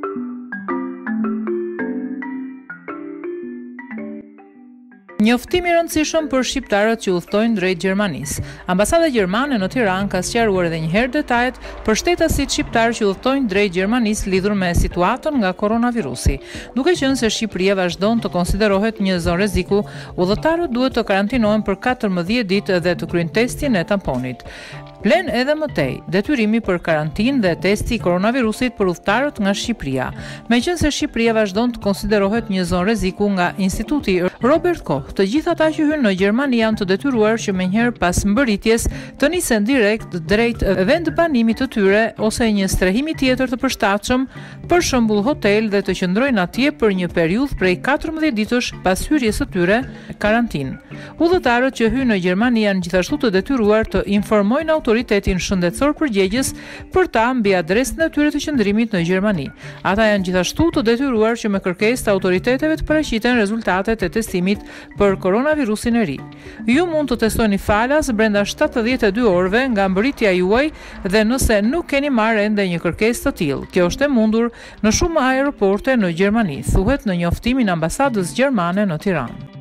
Njoftimi i rëndësishëm për shqiptarët që udhëtojnë drejt Gjermanisë. Ambasada gjermane në Tiranë ka sqaruar edhe një herë detajet për shtetasit shqiptar që udhëtojnë drejt Gjermanisë lidhur me situatën nga koronavirusi. Duke qenë se Shqipëria vazhdon të konsiderohet një zonë rreziku, udhëtarët duhet të karantinohen për 14 ditë dhe të kryejnë testin e tamponit. Vlen edhe më tej detyrimi për karantinë dhe testi i koronavirusit për udhëtarët nga Shqipëria. Meqense Shqipëria vazhdon të konsiderohet një zonë rreziku nga Instituti Robert Koch, të gjithë ata që hyjnë në Gjermani janë të detyruar që menjëherë pas mbërritjes të nisen direkt drejt vendbanimit të tyre ose një strehimi tjetër të përshtatshëm, për shembull hotel, dhe të qëndrojnë atje për një periudhë prej 14 ditësh pas hyrjes së tyre karantinë. Udhëtarët që hyjnë në Gjermani janë gjithashtu të detyruar të informojnë autoritetin shëndetësor përgjegjës për ta mbi adresën e tyre të qëndrimit në Gjermani. Ata janë gjithashtu të detyruar që me kërkesë të autoriteteve të paraqiten rezultatet e testimit për koronavirusin e ri. Ju mund të testoni falas brenda 72 orëve nga mbërritja juaj dhe nëse nuk keni marrë ende një kërkesë të tillë. Kjo është e mundur në shumë aeroporte në Gjermani, thuhet në njoftimin e ambasadës gjermane në Tiranë.